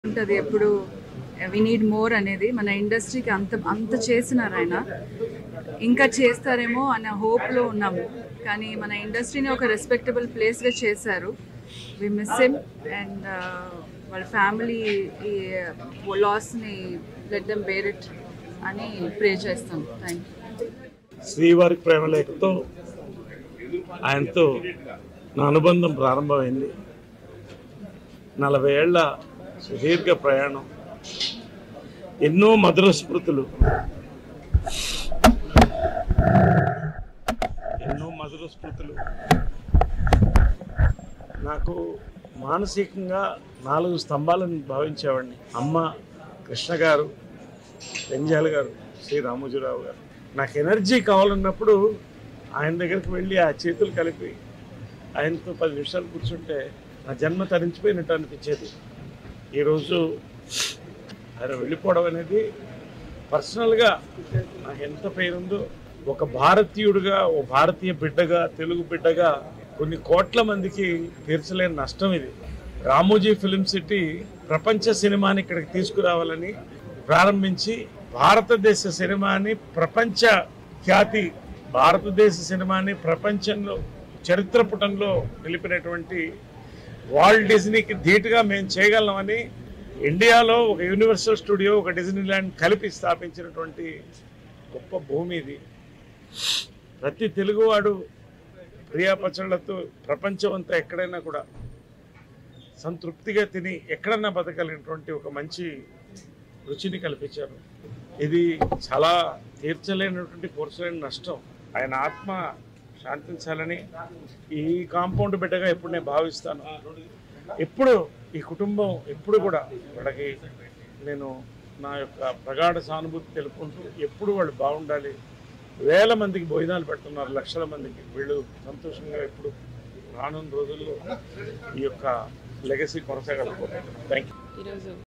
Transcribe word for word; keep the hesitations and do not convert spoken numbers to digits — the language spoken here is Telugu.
ఉంటది ఎప్పుడు వి నీడ్ మోర్ అనేది మన ఇండస్ట్రీకి అంత అంత చేసినారు ఆయన ఇంకా చేస్తారేమో అన్న హోప్లో ఉన్నాము కానీ మన ఇండస్ట్రీని ఒక రెస్పెక్టబుల్ ప్లేస్గా చేశారు వి మిస్ హిమ్ అండ్ వాళ్ళ ఫ్యామిలీ ఈ లాస్ని లెట్ దెమ్ బేర్ ఇట్ అని ప్రే చేస్తాం. Thank you. శ్రీవారి ప్రేమలేఖతో ఆయనతో నా అనుబంధం ప్రారంభమైంది. నలభై ఏళ్ల సుదీర్ఘ ప్రయాణం, ఎన్నో మధుర స్మృతులు ఎన్నో మధుర స్మృతులు నాకు మానసికంగా నాలుగు స్తంభాలను భావించేవాడిని. అమ్మ, కృష్ణ గారు, పెంజాల గారు, శ్రీ రామోజీరావు గారు. నాకు ఎనర్జీ కావాలన్నప్పుడు ఆయన దగ్గరికి వెళ్ళి ఆ చేతులు కలిపి ఆయనతో పది నిమిషాలు కూర్చుంటే నా జన్మ తరించిపోయినట్టు అనిపించేది. ఈరోజు ఆయన వెళ్ళిపోవడం అనేది పర్సనల్గా నాకు ఎంత పేరుందో, ఒక భారతీయుడిగా, ఒక భారతీయ బిడ్డగా, తెలుగు బిడ్డగా కొన్ని కోట్ల మందికి తీర్చలేని నష్టం ఇది. రామోజీ ఫిలిం సిటీ ప్రపంచ సినిమాని ఇక్కడికి తీసుకురావాలని ప్రారంభించి భారతదేశ సినిమాని ప్రపంచ ఖ్యాతి, భారతదేశ సినిమాని ప్రపంచంలో చరిత్ర పుటంలో నిలిపినటువంటి వాల్ట్ డిజ్నీకి ధీటుగా మేము చేయగలమని ఇండియాలో ఒక యూనివర్సల్ స్టూడియో, ఒక డిజ్నీ ల్యాండ్ కలిపి స్థాపించినటువంటి గొప్ప భూమి ఇది. ప్రతి తెలుగువాడు ప్రియా పచ్చళ్లతో ప్రపంచం అంతా ఎక్కడైనా కూడా సంతృప్తిగా తిని ఎక్కడన్నా బతకలిగినటువంటి ఒక మంచి రుచిని కల్పించారు. ఇది చాలా తీర్చలేనటువంటి కోర్చలేని నష్టం. ఆయన ఆత్మ శాంతించాలని ఈ కాంపౌండ్ బిడ్డగా ఎప్పుడు నేను భావిస్తాను. ఎప్పుడు ఈ కుటుంబం ఎప్పుడు కూడా వాళ్ళకి నేను నా యొక్క ప్రగాఢ సానుభూతి తెలుపుకుంటూ ఎప్పుడు వాళ్ళు బాగుండాలి. వేల మందికి భోజనాలు పెడుతున్నారు, లక్షల మందికి. వీళ్ళు సంతోషంగా ఎప్పుడు రానున్న రోజుల్లో ఈ యొక్క లెగసీ కొనసాగాలనుకుంటున్నాను. Thank you.